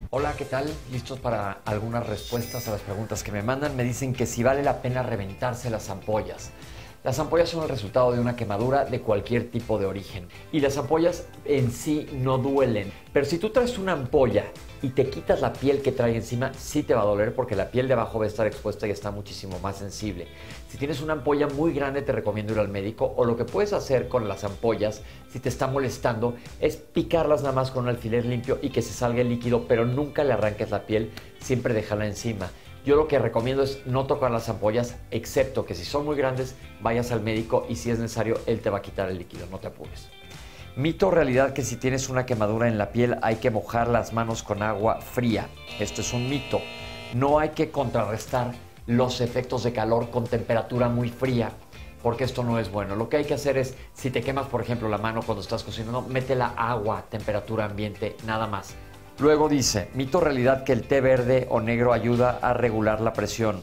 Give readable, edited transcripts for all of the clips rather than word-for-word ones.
Hola, ¿qué tal? ¿Listos para algunas respuestas a las preguntas que me mandan? Me dicen que si vale la pena reventarse las ampollas. Las ampollas son el resultado de una quemadura de cualquier tipo de origen. Y las ampollas en sí no duelen. Pero si tú traes una ampolla y te quitas la piel que trae encima, sí te va a doler porque la piel de abajo va a estar expuesta y está muchísimo más sensible. Si tienes una ampolla muy grande, te recomiendo ir al médico. O lo que puedes hacer con las ampollas, si te está molestando, es picarlas nada más con un alfiler limpio y que se salga el líquido, pero nunca le arranques la piel, siempre déjala encima. Yo lo que recomiendo es no tocar las ampollas, excepto que si son muy grandes, vayas al médico y si es necesario, él te va a quitar el líquido, no te apures. Mito o realidad que si tienes una quemadura en la piel hay que mojar las manos con agua fría. Esto es un mito. No hay que contrarrestar los efectos de calor con temperatura muy fría, porque esto no es bueno. Lo que hay que hacer es, si te quemas, por ejemplo, la mano cuando estás cocinando, métela agua, temperatura ambiente, nada más. Luego dice, mito o realidad que el té verde o negro ayuda a regular la presión.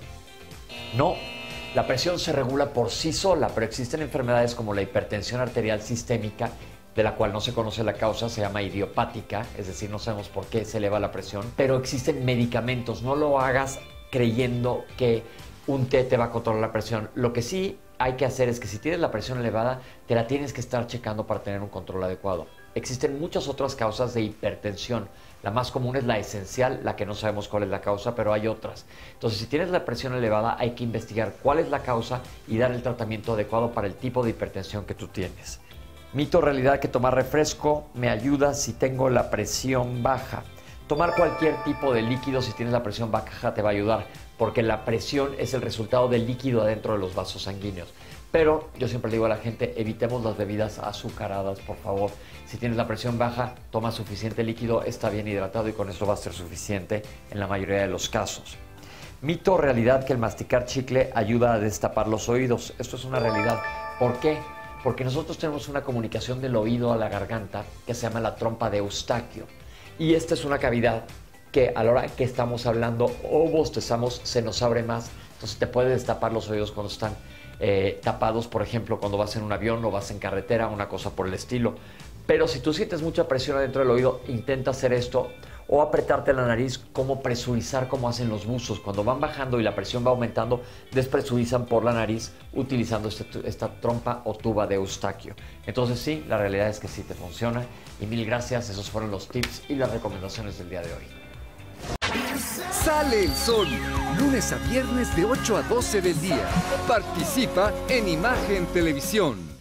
No, la presión se regula por sí sola, pero existen enfermedades como la hipertensión arterial sistémica, de la cual no se conoce la causa, se llama idiopática, es decir, no sabemos por qué se eleva la presión, pero existen medicamentos. No lo hagas creyendo que un té te va a controlar la presión. Lo que sí hay que hacer es que si tienes la presión elevada, te la tienes que estar checando para tener un control adecuado. Existen muchas otras causas de hipertensión. La más común es la esencial, la que no sabemos cuál es la causa, pero hay otras. Entonces, si tienes la presión elevada, hay que investigar cuál es la causa y dar el tratamiento adecuado para el tipo de hipertensión que tú tienes. Mito o realidad que tomar refresco me ayuda si tengo la presión baja. Tomar cualquier tipo de líquido si tienes la presión baja te va a ayudar, porque la presión es el resultado del líquido adentro de los vasos sanguíneos. Pero yo siempre le digo a la gente, evitemos las bebidas azucaradas, por favor. Si tienes la presión baja, toma suficiente líquido, está bien hidratado y con eso va a ser suficiente en la mayoría de los casos. Mito o realidad que el masticar chicle ayuda a destapar los oídos. Esto es una realidad. ¿Por qué? Porque nosotros tenemos una comunicación del oído a la garganta que se llama la trompa de Eustaquio. Y esta es una cavidad que a la hora que estamos hablando o bostezamos se nos abre más. Entonces te puede destapar los oídos cuando están tapados, por ejemplo, cuando vas en un avión o vas en carretera, una cosa por el estilo. Pero si tú sientes mucha presión adentro del oído, intenta hacer esto o apretarte la nariz, como presurizar como hacen los buzos. Cuando van bajando y la presión va aumentando, despresurizan por la nariz utilizando esta trompa o tuba de Eustaquio. Entonces sí, la realidad es que sí te funciona. Y mil gracias, esos fueron los tips y las recomendaciones del día de hoy. Sale el sol, lunes a viernes de 8 a 12 del día. Participa en Imagen Televisión.